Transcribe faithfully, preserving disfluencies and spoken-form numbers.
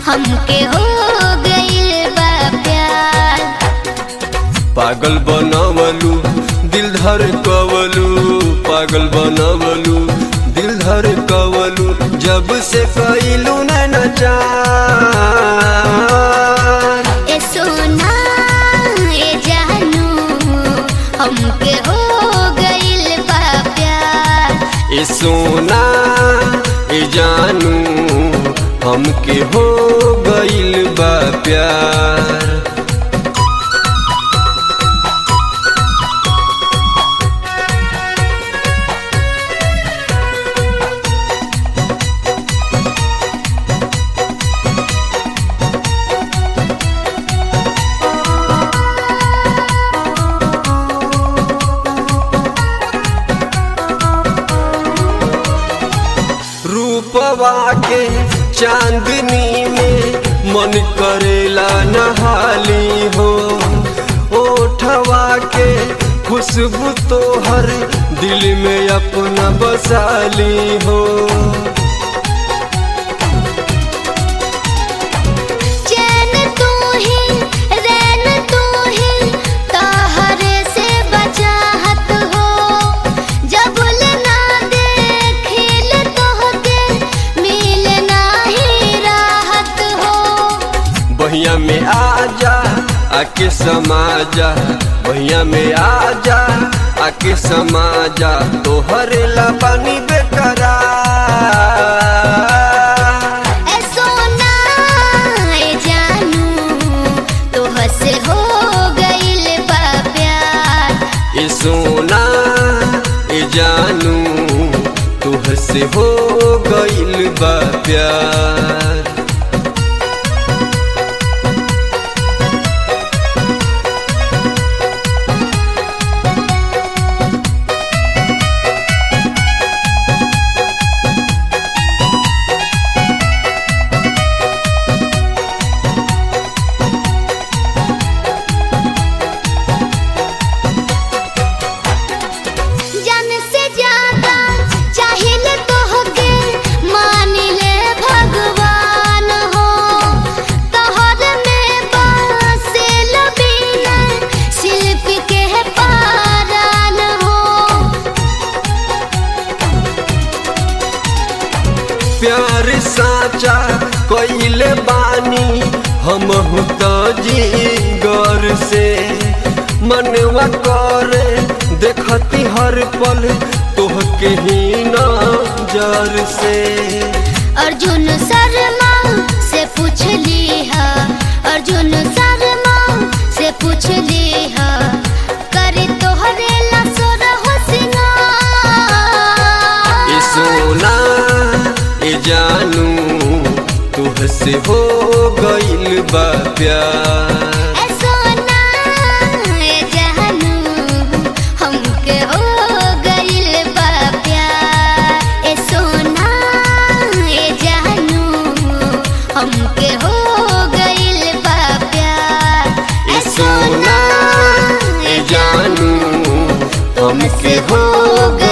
हमके हो गइल बा प्यार। पागल बनवलू दिल धर कवलू, पागल बनवलू दिल धर कवलू, जब से कइलू नैना चार। ए सोना ए जानू हमके हो गइल बा प्यार। ए सोना ए जानू हमके हो गइल बा प्यार। रूपवा के चांदनी में मन करेला नहाली हो, ओठवा के खुशबू तो हर दिल में अपना बसाली हो। चैन तू ही रैन तू ही ताहरे से बचाहत हो, जब ना देखिल तोहके मिल नाही राहत हो। बहिया में आजा आके समा जा, बहिया में आजा आके समा जा, तोहरे ला पानी बेकरार। ए सोना ए जानू तोहसे हो गइल बा प्यार। ए सोना ए जानू तुहसे हो गइल बा प्यार। जान से ज्यादा चाहिए तोहके मान ले भगवान हो, तोहर में बसेल बिना शिल्प के पारान हो। प्यार साचा कइले बानी हम तो जिगर से, मनवा करे देखती हर पल तोहके ही नजर से। अर्जुन शर्मा से पूछ लिहा, अर्जुन शर्मा से पूछ लिहा, करे तोहरे ला सोरहो सिंगार। ए सोना ए जानू तुहसे हो गइल बा प्यार। ए सोना ए जानू हमके हो गइल बा प्यार। ए सोना ए जानू हमके हो गइल बा प्यार। ए सोना ए जानू हमके हो